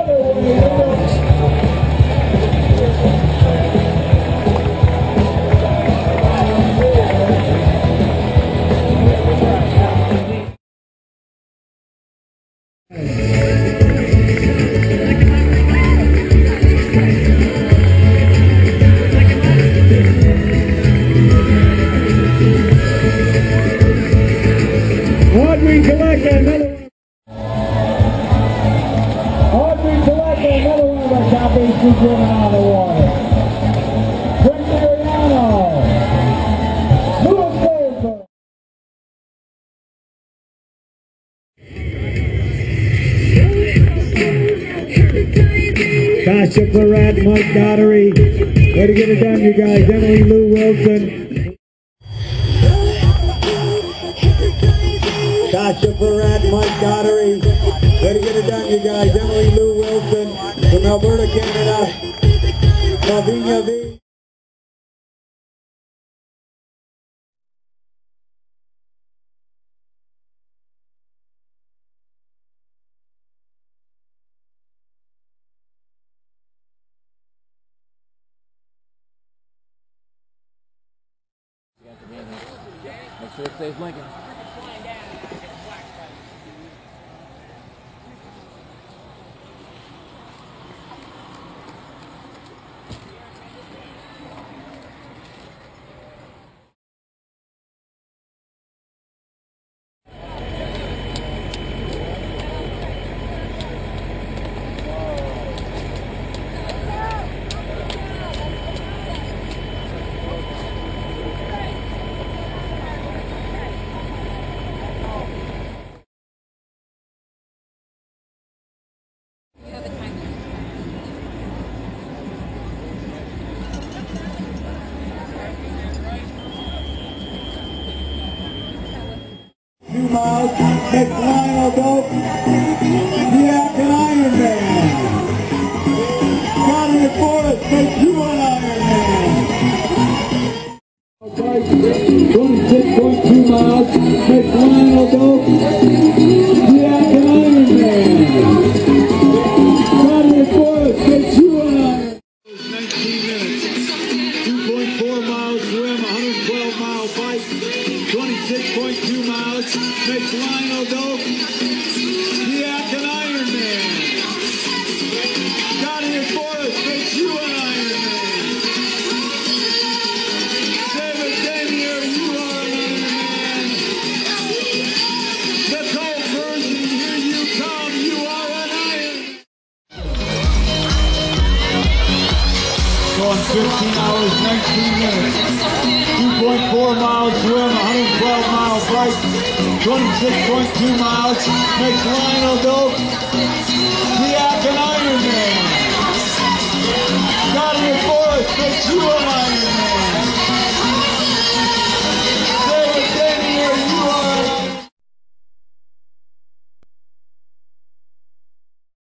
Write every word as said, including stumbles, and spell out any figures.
Audrey Collector, another one. Audrey Collector, another one of our top eight she's driven out of the water. Frank Mariano. Louis Goldberg. Sasha Barat, Mike Daugherty. Way to get it done, you guys. Emily Lou Wilson. Sasha Barat, Mike Daugherty. Way to get it done, you guys. Emily Lou Wilson from Alberta, Canada. Lavinia V. Make sure it stays blinking. Two miles, next line will go. Yeah, an Iron Man. Scotty Forrest makes you an Iron Man. twenty-six point two miles, next line will go. Yeah, an Iron Man. Scotty Forrest makes you an Iron Man. nineteen minutes, two point four miles swim, one hundred twelve mile bike. twenty-six point two miles, next line will go, yeah, an Iron Man. Scotty and Forrest makes you an Iron Man. David Damier, you are an Iron Man. Nicole Pershing, here you come, you are an Iron Man. Going fifteen hours, nineteen minutes. two point four miles swim, one hundred twelve mile bike, twenty-six point two miles, next line will go, the Akin Iron Man. Scotty and Forrest makes you an Iron Man.